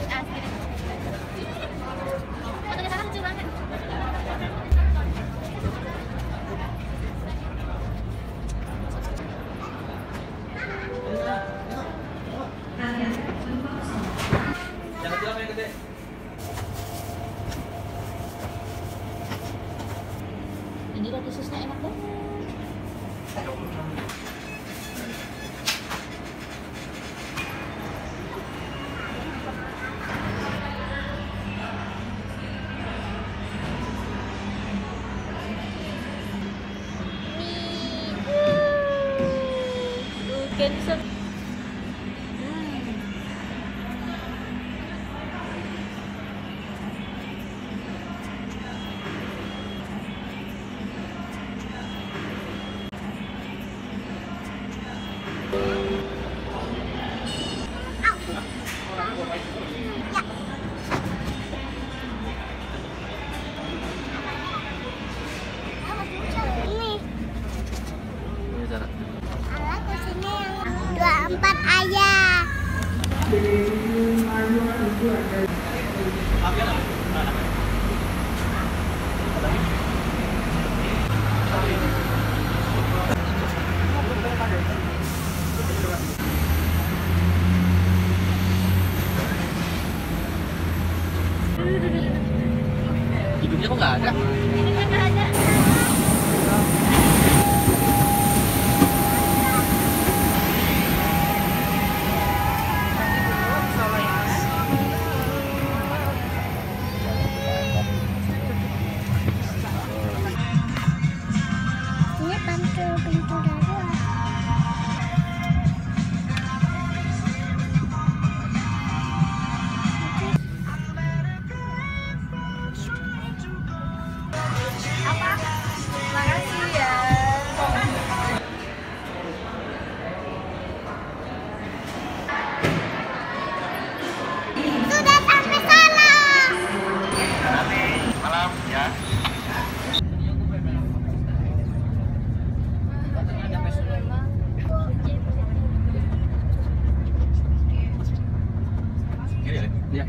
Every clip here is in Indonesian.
Asli. Foto kita kan lucu banget. Yang kecil apa yang gede? Ini roti susnya enak deh. Cancel. Alat kesini yang 24 ayah. Hidungnya kok nggak ada? Ini nggak ada. Ini pintu darurat. Makasih ya. Sudah sampai sana. Malam ya. Iya.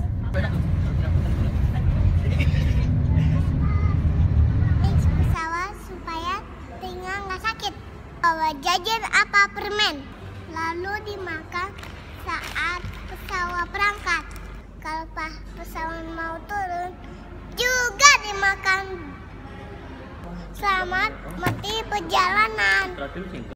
Naik pesawat supaya tinggal nggak sakit. Bawa jajan apa permen, lalu dimakan saat pesawat berangkat. Kalau pas pesawat mau turun, juga dimakan. Selamat menikmati perjalanan.